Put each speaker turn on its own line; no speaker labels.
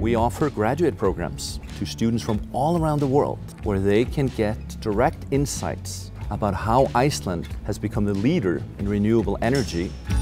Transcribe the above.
We offer graduate programs to students from all around the world where they can get direct insights about how Iceland has become the leader in renewable energy